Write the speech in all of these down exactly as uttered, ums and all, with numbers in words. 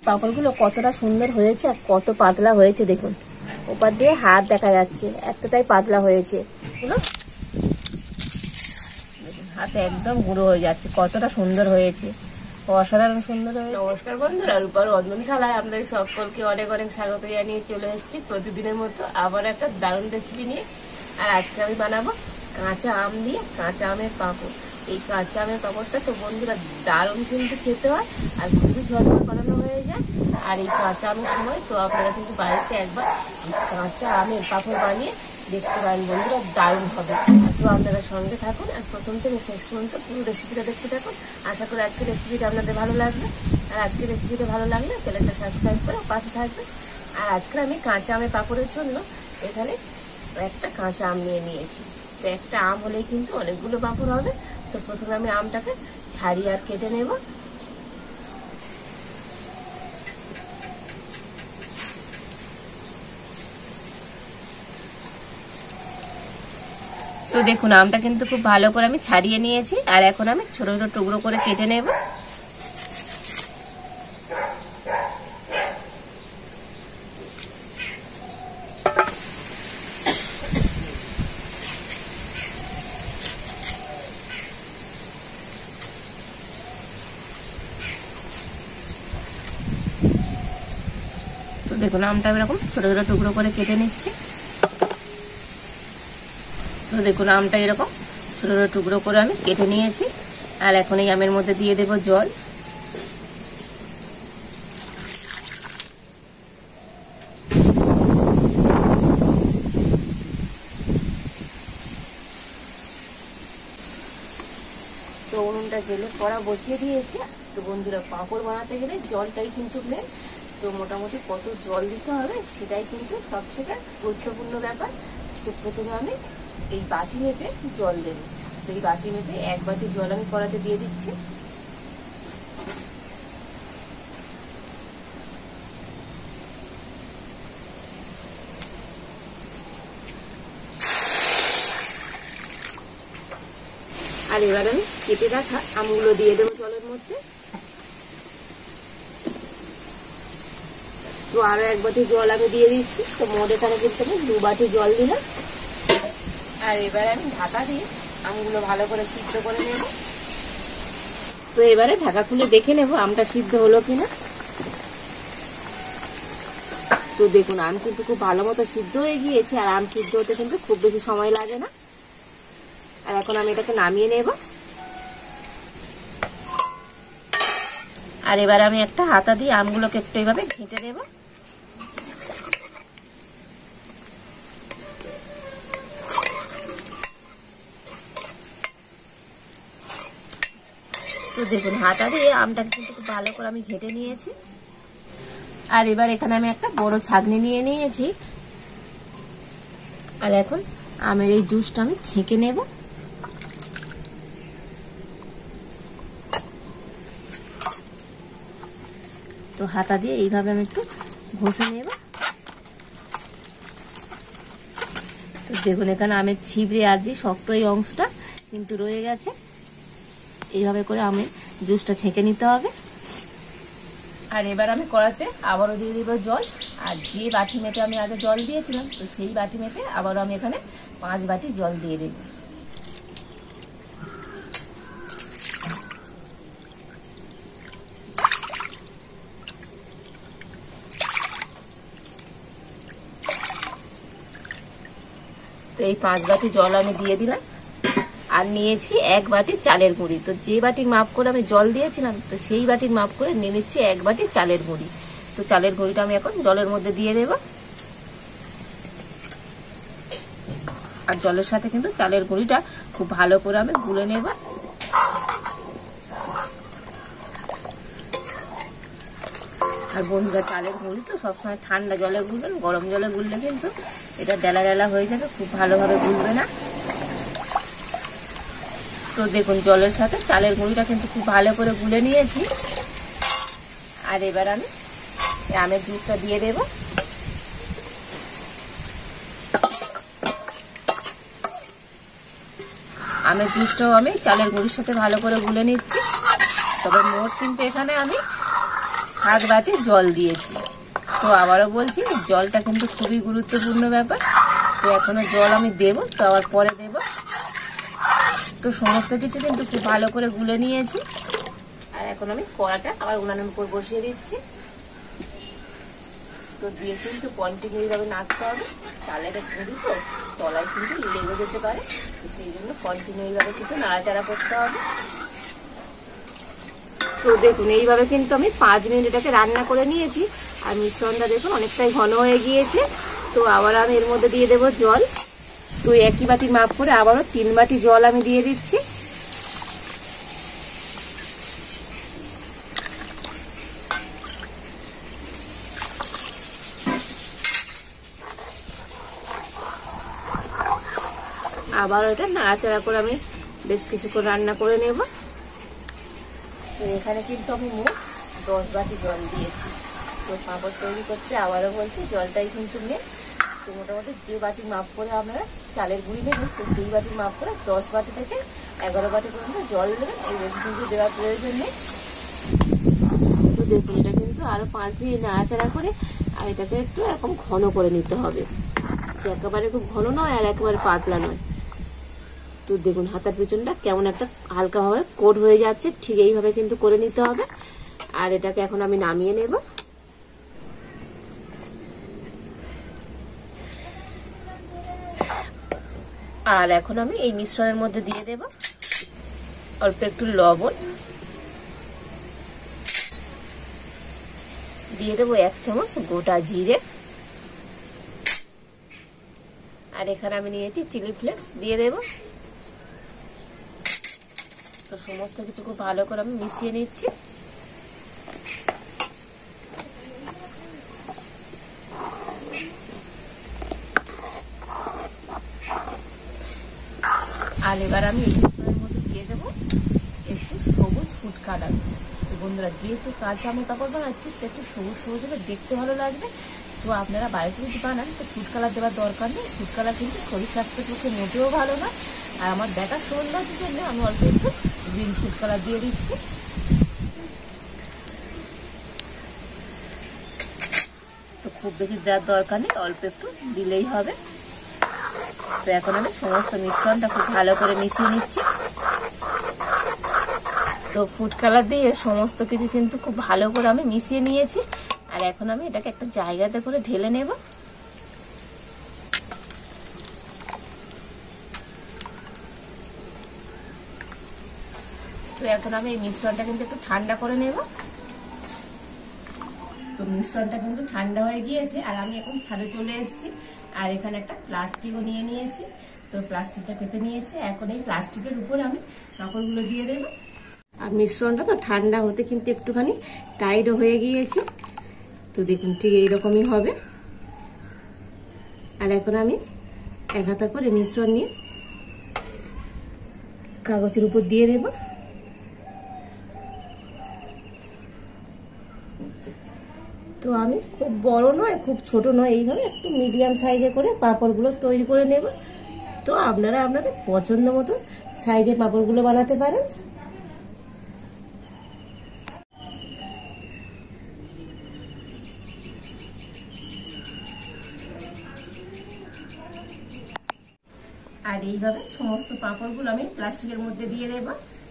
পাঁপড়গুলো কতটা সুন্দর হয়েছে আর কত পাতলা হয়েছে দেখুন, ওপর দিয়ে হাত দেখা যাচ্ছে, এতটাই পাতলা হয়েছে। দেখুন হাতে একদম গুঁড়ো হয়ে যাচ্ছে, কতটা সুন্দর হয়েছে, অসাধারণ সুন্দর হয়েছে। নমস্কার বন্ধুরা, রূপার রন্ধনশালায় আপনাদের সকলকে অনেক অনেক স্বাগত জানিয়ে চলে এসেছি প্রতিদিনের মতো আবার একটা দারুণ রেসিপি নিয়ে। আর আজকে আমি বানাবো কাঁচা আম দিয়ে কাঁচা আমের পাঁপড়। এই কাঁচা আমের পাঁপড়টা তো বন্ধুরা দারুণ কিন্তু খেতে হয় আর খুবই ঝটপট বানানো হয়ে যায়। আর এই কাঁচা আমের সময় তো আপনারা কিন্তু বাড়িতে একবার এই কাঁচা আমের পাঁপড় বানিয়ে দেখতে পারেন বন্ধুরা, দারুণ হবে। তো আপনারা সঙ্গে থাকুন আর প্রথম থেকে শেষ পর্যন্ত পুরো রেসিপিটা দেখতে থাকুন। আশা করি আজকের রেসিপিটা আপনাদের ভালো লাগবে। আর আজকের রেসিপিটা ভালো লাগলে চ্যানেলটা সাবস্ক্রাইব করে পাশে থাকবে। আর আজকে আমি কাঁচা আমের পাঁপড়ের জন্য এখানে একটা কাঁচা আম নিয়ে নিয়েছি। তো একটা আম হলেই কিন্তু অনেকগুলো পাঁপড় হবে। তো প্রথমে আমি আমটাকে ছাড়িয়ে আর কেটে নেব। তো দেখুন আমটা কিন্তু খুব ভালো করে আমি ছাড়িয়ে নিয়েছি আর এখন আমি ছোট ছোট টুকরো করে কেটে নেব। তো দেখুন আমটা এরকম ছোট ছোট টুকরো করে কেটে নিচ্ছি। তো দেখুন আমটা এরকম ছোট ছোট টুকরো করে আমি কেটে নিয়েছি আর এখন এই আমের মধ্যে দিয়ে দেব জল। তো উনুনটা জেলে কড়া বসিয়ে দিয়েছি। তো বন্ধুরা পাঁপড় বানাতে গেলে জলটাই কিন্তু মেন। তো মোটামুটি কত জল দিতে হবে সেটাই কিন্তু সবচেয়ে গুরুত্বপূর্ণ ব্যাপার। তো প্রথমে আমি এই বাটি মেপে জল দেব। তো এই বাটি মেপে এক বাটি জল আমি কড়াতে দিয়ে দিচ্ছি। আর এবার আমি কেটে রাখা আমগুলো দিয়ে দেবো জলের মধ্যে। তো আরো এক বাটি জল আমি দিয়ে দিচ্ছি। তো মোট এখানে কিন্তু আমি দু বাটি জল দিলাম। আর এবারে আমি ঢাকা দিয়ে আমগুলো ভালো করে সিদ্ধ করে নেব। তো এবারে ঢাকা খুলে দেখে নেব আমটা সিদ্ধ হলো কিনা। তো দেখুন আম কিন্তু খুব ভালো মতো সিদ্ধ হয়ে গিয়েছে আর আম সিদ্ধ হতে কিন্তু খুব বেশি সময় লাগে না। আর এখন আমি এটাকে নামিয়ে নেব। আর এবারে আমি একটা হাতা দিয়ে আমগুলোকে একটু এইভাবে ঘেঁটে নেব। তো দেখুন হাতা দিয়ে আমটাকে কিন্তু খুব ভালো করে আমি ঘেঁটে নিয়েছি। আর এবার এখানে আমি একটা বড় ছাঁকনি নিয়ে নিয়েছি আর এখন আমের এই জুসটা আমি ছেঁকে নেব। তো হাতা দিয়ে এইভাবে আমি একটু ঘষে নেব। তো দেখুন এখানে আমের ছিবড়ে আর যে শক্ত এই অংশটা কিন্তু রয়ে গেছে। এইভাবে করে আমের জুসটা ছেঁকে নিতে হবে। আর এবার আমি কড়াতে আবারও দিয়ে দিব জল। আর যে বাটি মেপে আমি আগে জল দিয়েছিলাম তো সেই বাটি মেপে আবারও আমি এখানে পাঁচ বাটি জল দিয়ে দেব। তো এই পাঁচ বাটি জল আমি দিয়ে দিলাম আর নিয়েছি এক বাটি চালের গুঁড়ি। তো যে বাটির মাপ করে আমি জল দিয়েছিলাম তো সেই বাটির মাপ করে নিয়ে নিচ্ছি এক বাটি চালের গুঁড়ি। তো চালের গুঁড়িটা আমি এখন জলের মধ্যে দিয়ে দেব। আর জলের সাথে কিন্তু চালের গুঁড়িটা খুব ভালো করে আমি গুলে নেব। আর বন্ধুরা চালের গুঁড়ি তো সবসময় ঠান্ডা জলে গুলবেন, গরম জলে গুললে কিন্তু এটা ডেলা ডেলা হয়ে যাবে, খুব ভালোভাবে গুলবে না। তো দেখুন জলের সাথে চালের গুঁড়িটা কিন্তু খুব ভালো করে গুলে নিয়েছি। আর এবার আমি আমের জুসটা দিয়ে দেব। আমের জুসটাও আমি চালের গুঁড়ির সাথে ভালো করে গুলে নিচ্ছি। তবে মোট কিন্তু এখানে আমি সাত বাটি জল দিয়েছি। তো আবারও বলছি জলটা কিন্তু খুবই গুরুত্বপূর্ণ ব্যাপার। তো এখনো জল আমি দেবো, তো আবার পরে দেব। তো সমস্ত কিছু কিন্তু খুব ভালো করে গুলে নিয়েছি। আর এখন আমি কড়াটা আবার উনানের উপর বসিয়ে দিচ্ছি। তো দিয়ে কিন্তু কন্টিনিউ ভাবে নাড়তে হবে, চালের গুঁড়ি তো তলায় কিন্তু লেগে যেতে পারে, সেই জন্য কন্টিনিউ ভাবে কিন্তু নাড়াচাড়া করতে হবে। তো দেখুন এইভাবে কিন্তু আমি পাঁচ মিনিট এটাকে রান্না করে নিয়েছি। আর মিশ্রণটা দেখুন অনেকটাই ঘন হয়ে গিয়েছে। তো আবার আমি এর মধ্যে দিয়ে দেবো জল। তো একই বাটি মাপ করে আবারও তিন বাটি জল আমি দিয়ে দিচ্ছি। আবার এটা নাড়াচাড়া করে আমি বেশ কিছুক্ষণ রান্না করে নেব। তো এখানে কিন্তু আমি মোট দশ বাটি জল দিয়েছি। তো পাঁপড় তৈরি করতে আবারও বলছি জলটাই কিন্তু নেই। তো মোটামুটি যে বাটি মাপ করে আপনারা চালের গুঁড়ি নেবেন, তো সেই বাটি মাপ করে দশ বাটি থেকে এগারো বাটি পর্যন্ত জল দেবেন। এই বেশি কিন্তু দেওয়ার প্রয়োজন নেই। তো দেখুন এটা কিন্তু আরও পাঁচ মিনিট নাড়াচাড়া করে আর এটাকে একটু এরকম ঘন করে নিতে হবে, যে একেবারে খুব ঘন নয় আর একেবারে পাতলা নয়। তো দেখুন হাতার পিছনটা কেমন একটা হালকাভাবে কোট হয়ে যাচ্ছে, ঠিক এইভাবে কিন্তু করে নিতে হবে। আর এটাকে এখন আমি নামিয়ে নেব। আর এখন আমি এই মিশ্রণের মধ্যে দিয়ে দেব অল্প একটু লবণ, দিয়ে দেবো এক চামচ গোটা জিরে, আর এখানে আমি নিয়েছি চিলি ফ্লেক্স দিয়ে দেব। তো সমস্ত কিছু খুব ভালো করে আমি মিশিয়ে নিচ্ছি। আর এবার আমি এই মিশ্রণের মধ্যে দিয়ে দেবো একটু সবুজ ফুড কালার। তো বন্ধুরা যেহেতু কাঁচা আমি পাঁপড় বানাচ্ছি, তো একটু সবুজ সবুজ হলে দেখতে ভালো লাগবে। তো আপনারা বাড়িতে যদি বানান তো ফুড কালার দেওয়ার দরকার নেই। ফুড কালার কিন্তু শরীর স্বাস্থ্যের পক্ষে মোটেও ভালো না। আর আমার দেখার সৌন্দর্যের জন্য আমি অল্প একটু গ্রিন ফুড কালার দিয়ে দিচ্ছি। তো খুব বেশি দেওয়ার দরকার নেই, অল্প একটু দিলেই হবে। তো এখন আমি সমস্ত মিশ্রণটা খুব ভালো করে মিশিয়ে নিচ্ছি। তো ফুড কালার দিয়ে সমস্ত কিছু কিন্তু খুব ভালো করে আমি মিশিয়ে নিয়েছি। আর এখন আমি এটাকে একটা জায়গাতে করে ঢেলে নেব। তো এখন আমি এই মিশ্রণটা কিন্তু একটু ঠান্ডা করে নেব। তো মিশ্রণটা কিন্তু ঠান্ডা হয়ে গিয়েছে আর আমি এখন ছাদে চলে এসেছি। আর এখানে একটা প্লাস্টিকও নিয়ে নিয়েছি। তো প্লাস্টিকটা পেতে নিয়েছি। এখন এই প্লাস্টিকের উপরে আমি কাপড়গুলো দিয়ে দেব। আর মিশ্রণটা তো ঠান্ডা হতে কিন্তু একটুখানি টাইটও হয়ে গিয়েছে। তো দেখুন ঠিক এইরকমই হবে। আর এখন আমি এক হাতা করে মিশ্রণ নিয়ে কাগজের উপর দিয়ে দেব। তো আমি খুব বড় নয় খুব ছোট নয়, এইভাবে একটু মিডিয়াম সাইজে করে পাঁপড়গুলো তৈরি করে নেব। তো আপনারা আপনাদের পছন্দ মতো সাইজের পাঁপড়গুলো বানাতে পারেন। আর এইভাবে সমস্ত পাঁপড়গুলো আমি প্লাস্টিকের মধ্যে দিয়ে দেব।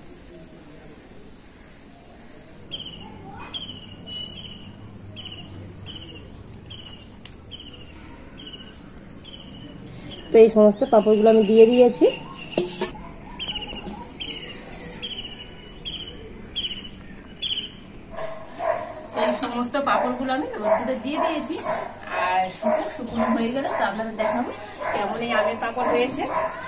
তো এই সমস্ত পাঁপড়গুলো আমি দিয়ে দিয়েছি। এই সমস্ত পাঁপড়গুলো আমি রোদ্দুরে দিয়ে দিয়েছি। আর শুকনো শুকনো হয়ে গেলে তো আপনাদের দেখাবো কেমন এই আমের পাঁপড় হয়েছে।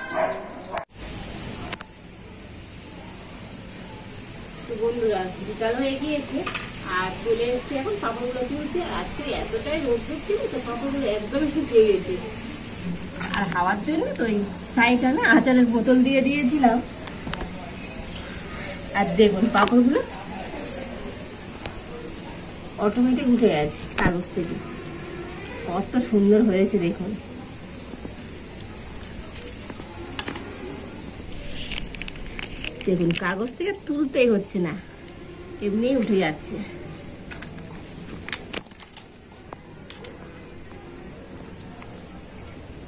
তো বন্ধুরা বিকাল হয়ে গিয়েছে আর চলে এসেছি এখন পাঁপড়গুলো তুলতে। আজকে এতটাই রোদ্দুর ছিল তো পাঁপড়গুলো একদমই শুকিয়ে গেছে। আর হাওয়ার জন্য তো এই সাইডে আমি আচারের বোতল দিয়ে দিয়েছিলাম। আর দেখুন পাঁপড়গুলো অটোমেটিক উঠে গেছে কাগজ থেকে, কত সুন্দর হয়েছে দেখুন। দেখুন কাগজ থেকে তুলতেই হচ্ছে না, এমনিই উঠে যাচ্ছে।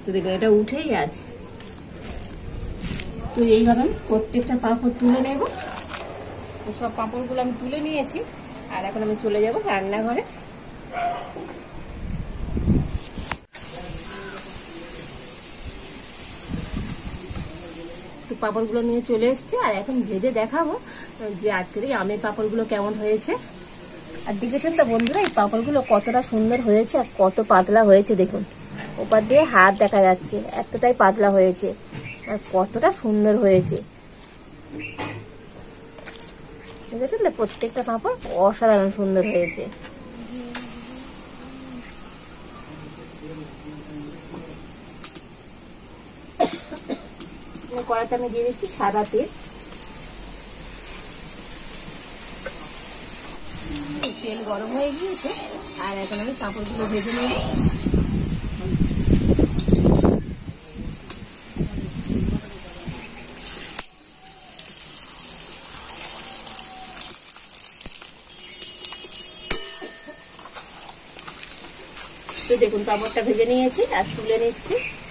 তো দেখুন এটা উঠেই আছে। তো এইভাবে আমি প্রত্যেকটা পাঁপড় তুলে নেব। তো সব পাঁপড়গুলো আমি তুলে নিয়েছি, আর এখন আমি চলে যাব রান্নাঘরে। তো পাঁপড়গুলো নিয়ে চলে এসেছি, আর এখন ভেজে দেখাবো যে আজকের এই আমের পাঁপড়গুলো কেমন হয়েছে। আর দেখেছেন তো বন্ধুরা, এই পাঁপড়গুলো কতটা সুন্দর হয়েছে আর কত পাতলা হয়েছে। দেখুন ওপার দিয়ে হাত দেখা যাচ্ছে, এতটাই পাতলা হয়েছে আর কতটা সুন্দর হয়েছে। দেখেছেন তো প্রত্যেকটা পাঁপড় অসাধারণ সুন্দর হয়েছে। কড়াইতে আমি দিয়ে দিচ্ছি সাদা তেল। তেল গরম হয়ে গিয়েছে, আর এখন আমি পাঁপড়গুলো ভেজে নেব। তো দেখুন পাঁপড়টা ভেজে নিয়েছি আর তুলে নিচ্ছি।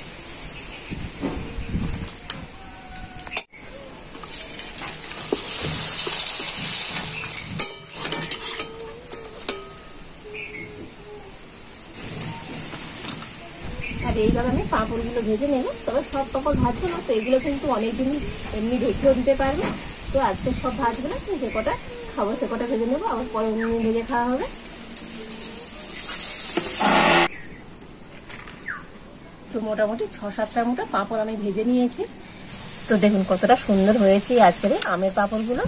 আর এইভাবে আমি পাঁপড়গুলো ভেজে নেব। তবে সব পাঁপড় ভাজবো না, তো এগুলো কিন্তু অনেকদিন এমনি রেখেও দিতে পারবে। তো আজকে সব ভাজবো না, যে কটা খাবো সে কটা ভেজে নেবো, আবার পরে অন্য ভেজে খাওয়া হবে। তো মোটামুটি ছ সাতটার মতো পাঁপড় আমি ভেজে নিয়েছি। তো দেখুন কতটা সুন্দর হয়েছে আজকের আমের পাঁপড়গুলো।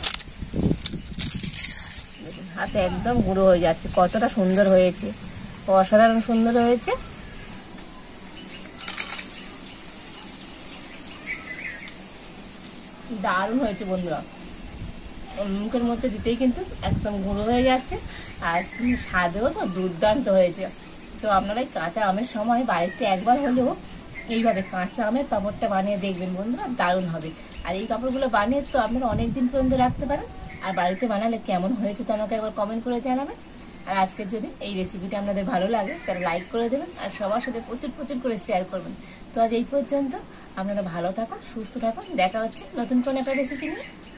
দেখুন হাতে একদম গুঁড়ো হয়ে যাচ্ছে, কতটা সুন্দর হয়েছে, অসাধারণ সুন্দর হয়েছে। দারুণ হয়েছে বন্ধুরা, মুখের মধ্যে দিতেই কিন্তু একদম গুঁড়ো হয়ে যাচ্ছে, আর স্বাদেও তো দুর্দান্ত হয়েছে। তো আপনারা এই কাঁচা আমের সময় বাড়িতে একবার হলেও এইভাবে কাঁচা আমের পাঁপড়টা বানিয়ে দেখবেন বন্ধুরা, দারুণ হবে। আর এই পাঁপড়গুলো বানিয়ে তো আপনারা অনেক দিন পর্যন্ত রাখতে পারেন। আর বাড়িতে বানালে কেমন হয়েছে তো আমাকে একবার কমেন্ট করে জানাবেন। আর আজকের যদি এই রেসিপিটা আপনাদের ভালো লাগে তাহলে লাইক করে দেবেন, আর সবার সাথে প্রচুর প্রচুর করে শেয়ার করবেন। তো আজ এই পর্যন্ত, আপনারা ভালো থাকুন, সুস্থ থাকুন, দেখা হচ্ছে নতুন কোনো একটা রেসিপি নিয়ে।